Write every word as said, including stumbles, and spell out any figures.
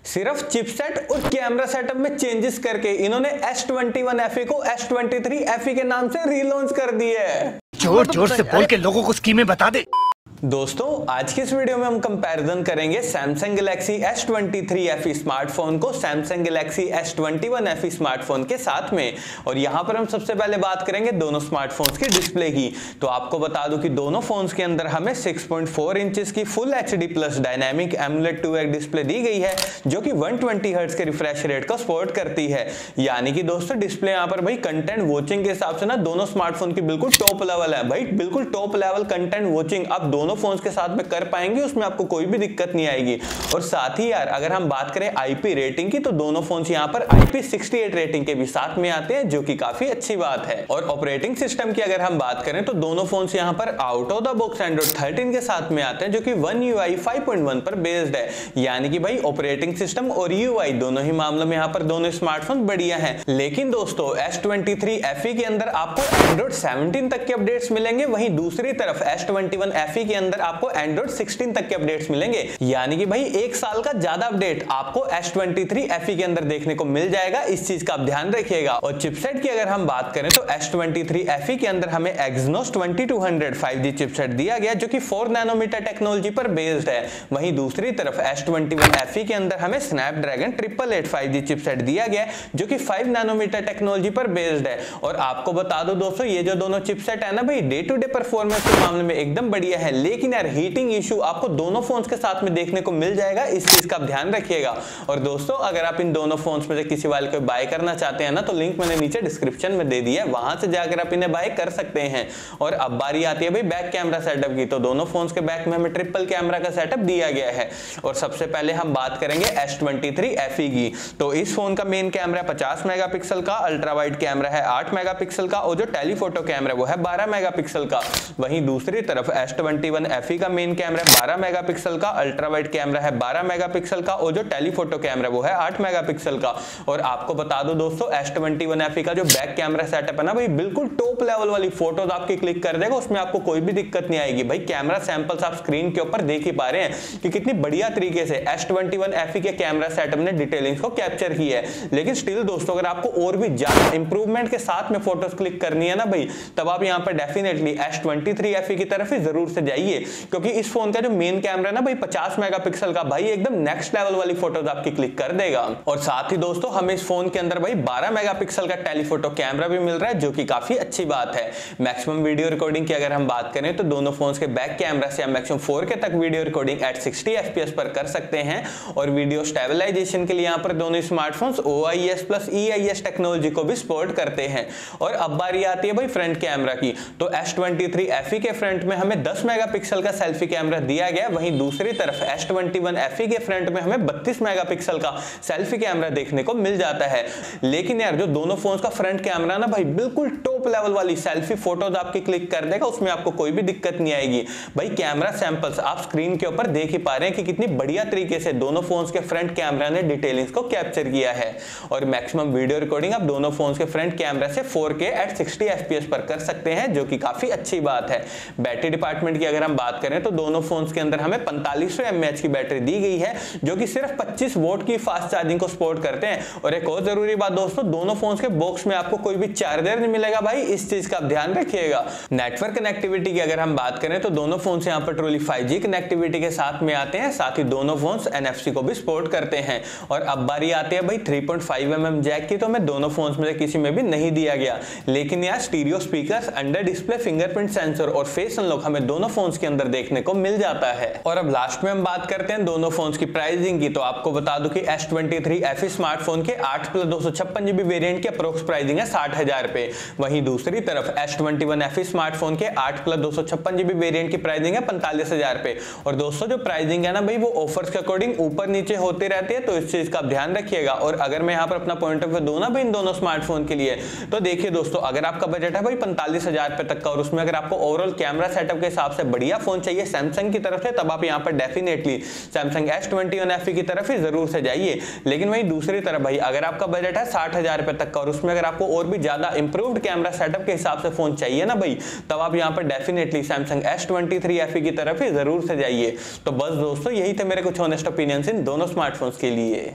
सिर्फ चिपसेट और camera setup में चेंजेस करके इन्होंने S twenty one F E को S twenty three F E के नाम से रीलॉन्च कर दिया है। जोर जोर से बोल के लोगों को स्कीमें बता दे। दोस्तों आज की इस वीडियो में हम कंपैरिजन करेंगे Samsung Galaxy S twenty three F E smartphone को Samsung Galaxy S twenty one F E smartphone के साथ में। और यहां पर हम सबसे पहले बात करेंगे दोनों स्मार्टफोन्स की डिस्प्ले की। तो आपको बता दूं कि दोनों फोन्स के अंदर हमें सिक्स पॉइंट फोर इंचेस की full HD plus dynamic AMOLED two X display दी गई है, जो कि वन ट्वेंटी हर्ट्ज के रिफ्रेश रेट को सपोर्ट करती है। यानी कि दोस्तों डिस्प्ले यहां पर भाई कंटेंट वॉचिंग के हिसाब से ना दोनों स्मार्टफोन की बिल्कुल टॉप लेवल है भाई, बिल्कुल टॉप लेवल कंटेंट वॉचिंग आप दोनों फोन्स के साथ में कर पाएंगे, उसमें आपको कोई भी दिक्कत नहीं आएगी। और साथ ही यार अगर हम बात करें आईपी रेटिंग की, तो दोनों फोन्स यहां पर I P sixty eight rating के भी साथ में आते हैं, जो कि काफी अच्छी बात है। और ऑपरेटिंग सिस्टम की अगर हम बात करें तो दोनों फोन्स यहां पर out of the box Android thirteen के साथ में आते हैं, जो कि one U I five point one पर बेस्ड है। यानी कि भाई ऑपरेटिंग सिस्टम और यूआई दोनों ही मामलों में यहां पर दोनों स्मार्टफोन बढ़िया हैं। लेकिन दोस्तों S twenty three F E के अंदर आपको एंड्रॉइड सेवनटीन तक के अपडेट्स मिलेंगे, वहीं दूसरी तरफ S twenty one F E के अंदर आपको एंड्रॉइड सिक्सटीन तक के अपडेट्स मिलेंगे। यानी कि भाई एक साल का ज्यादा अपडेट आपको S twenty three F E के अंदर देखने को मिल जाएगा, इस चीज का आप ध्यान रखिएगा। और चिपसेट की अगर हम बात करें तो S twenty three F E के अंदर हमें Exynos twenty two hundred five G chipset दिया गया, जो कि फोर नैनोमीटर टेक्नोलॉजी पर बेस्ड है। वहीं दूसरी तरफ S twenty one F E के अंदर हमें Snapdragon triple eight five G chipset दिया गया, जो कि फाइव नैनोमीटर टेक्नोलॉजी पर बेस्ड है। और आपको बता दो दोस्तों ये जो दोनों चिपसेट है ना भाई, डे टू डे परफॉर्मेंस के मामले में एकदम बढ़िया है, लेकिन यार हीटिंग इशू आपको दोनों फोन्स के साथ में देखने को मिल जाएगा, इस चीज का आप ध्यान रखिएगा। और दोस्तों अगर आप इन दोनों फोन्स में से किसी वाले को बाय करना चाहते हैं ना, तो लिंक मैंने नीचे डिस्क्रिप्शन में दे दिया है, वहां से जाकर आप इन्हें बाय कर सकते हैं। और अब बारी आती है भाई बैक कैमरा सेटअप की। तो दोनों फोन्स के बैक में हमें ट्रिपल कैमरा का सेटअप दिया गया है। और सबसे पहले हम बात करेंगे S twenty three F E की। तो इस फोन का मेन कैमरा पचास मेगापिक्सल का, अल्ट्रा वाइड कैमरा है आठ मेगापिक्सल का, और जो टेलीफोटो कैमरा वो है बारह मेगापिक्सल का। वहीं दूसरी तरफ S twenty one F E का मेन कैमरा बारह मेगापिक्सल का, अल्ट्रा वाइड कैमरा है बारह मेगापिक्सल का, और जो टेलीफोटो कैमरा वो है आठ मेगापिक्सल का। और आपको बता दो दोस्तों S twenty one F E का जो बैक कैमरा सेटअप है ना भाई, बिल्कुल टॉप लेवल वाली फोटोज आपकी क्लिक कर देगा, उसमें आपको कोई भी दिक्कत नहीं आएगी। भाई कैमरा सैंपल्स आप स्क्रीन के ऊपर देख ही पा रहे हैं कि कितनी बढ़िया तरीके से S twenty one F E के कैमरा सेटअप ने डिटेलिंग्स को कैप्चर की है। लेकिन स्टिल दोस्तों अगर आपको और भी ज्यादा इंप्रूवमेंट के साथ में फोटोज क्लिक करनी है ना भाई, तब आप यहाँ पर definitely S twenty three F E की तरफ ही जरूर से जाइए, क्योंकि इस फोन का जो मेन कैमरा है ना भाई पचास मेगापिक्सल का, भाई एकदम नेक्स्ट लेवल वाली फोटोज आपकी क्लिक कर देगा। और साथ ही दोस्तों हमें इस फोन के अंदर भाई बारह मेगापिक्सल का टेलीफोटो कैमरा भी मिल रहा है, जो कि काफी अच्छी बात है। मैक्सिमम वीडियो रिकॉर्डिंग की अगर हम बात करें तो दोनों फोन्स के बैक कैमरा से हम मैक्सिमम फोर के तक video recording at sixty F P S पर कर सकते हैं। और वीडियो स्टेबलाइजेशन के लिए यहाँ पर दोनों smartphones O I S plus E I S technology को भी सपोर्ट करते हैं। और अब बारी आती है भाई फ्रंट कैमरा की। तो S twenty three F E के फ्रंट में हमें दस मेगापिक्सल का सेल्फी कैमरा दिया गया, वहीं दूसरी तरफ S twenty one F E के फ्रंट में हमें बत्तीस मेगापिक्सल का सेल्फी कैमरा देखने को मिल जाता है। लेकिन यार जो दोनों फोन्स का फ्रंट कैमरा ना भाई बिल्कुल टॉप लेवल वाली सेल्फी फोटोज आपकी क्लिक कर देगा, उसमें आपको कोई भी दिक्कत नहीं आएगी। भाई कैमरा सैंपल्स आप स्क्रीन के ऊपर देख ही पा रहे हैं कि कितनी बढ़िया तरीके से दोनों फोन्स के फ्रंट कैमरा ने डिटेलिंग्स को कैप्चर किया है। और मैक्सिमम वीडियो रिकॉर्डिंग आप दोनों फोन्स के फ्रंट कैमरा से four K at sixty F P S पर कर सकते हैं, जो कि काफी अच्छी बात है। बैटरी डिपार्टमेंट की अगर हम बात करें तो दोनों फोन्स के अंदर हमें पैंतालीस सौ एम ए एच की बैटरी दी गई है, जो कि सिर्फ पच्चीस वोल्ट की फास्ट चार्जिंग को सपोर्ट करते हैं। और एक और जरूरी बात दोस्तों, दोनों फोन्स के बॉक्स में आपको कोई भी चार्जर नहीं मिलेगा भाई, इस चीज का आप ध्यान रखिएगा। नेटवर्क कनेक्टिविटी की अगर हम बात करें तो दोनों फोन्स यहां पर ट्रूली फाइव जी कनेक्टिविटी के साथ में आते हैं, साथ ही दोनों फोन्स एन एफ सी को भी सपोर्ट करते हैं। और अब बारी आती है भाई three point five M M jack की। तो हमें दोनों फोन्स में से किसी में भी नहीं दिया गया, लेकिन यहाँ stereo speakers, under display fingerprint sensor और फेस अनलॉक हमें दोनों फोन्स के अंदर देखने को मिल जाता है। और अब लास्ट में हम बात करते हैं दोनों फोन्स की प्राइसिंग की। तो आपको बता दूं कि S twenty three F E smartphone के आठ प्लस दो सौ छप्पन जीबी वेरिएंट की अप्रोक्स प्राइसिंग है साठ हजार रुपए। वहीं दूसरी तरफ S twenty one F E smartphone के आठ प्लस दो सौ छप्पन जीबी वेरिएंट की प्राइसिंग है पैंतालीस हजार रुपए। और दोस्तों जो प्राइसिंग है ना भाई वो ऑफर्स के अकॉर्डिंग ऊपर नीचे होती रहती है, तो इस चीज का आप ध्यान रखिएगा। और अगर मैं यहाँ पर अपना पॉइंट ऑफ व्यू दूं ना भाई इन दोनों स्मार्टफोन के लिए, तो देखिए दोस्तों अगर आपका बजट है भाई पैंतालीस हजार रुपए तक का, और उसमें अगर आपको ओवरऑल कैमरा सेटअप के हिसाब से बढ़िया फोन चाहिए सैमसंग की तरफ से, तब आप यहाँ पर definitely Samsung S twenty one F E की तरफ ही जरूर से जाइए। लेकिन वही दूसरी तरफ भाई अगर आपका बजट है साठ हजार रुपए तक का, और उसमें अगर आपको और भी ज्यादा इंप्रूव्ड कैमरा सेटअप के हिसाब से फोन चाहिए ना भाई, तब आप यहाँ पर definitely Samsung S twenty three F E की तरफ ही जरूर से जाइए। तो बस दोस्तों यही थे मेरे कुछ ऑनेस्ट ओपिनियंस इन दोनों स्मार्टफोन्स के लिए।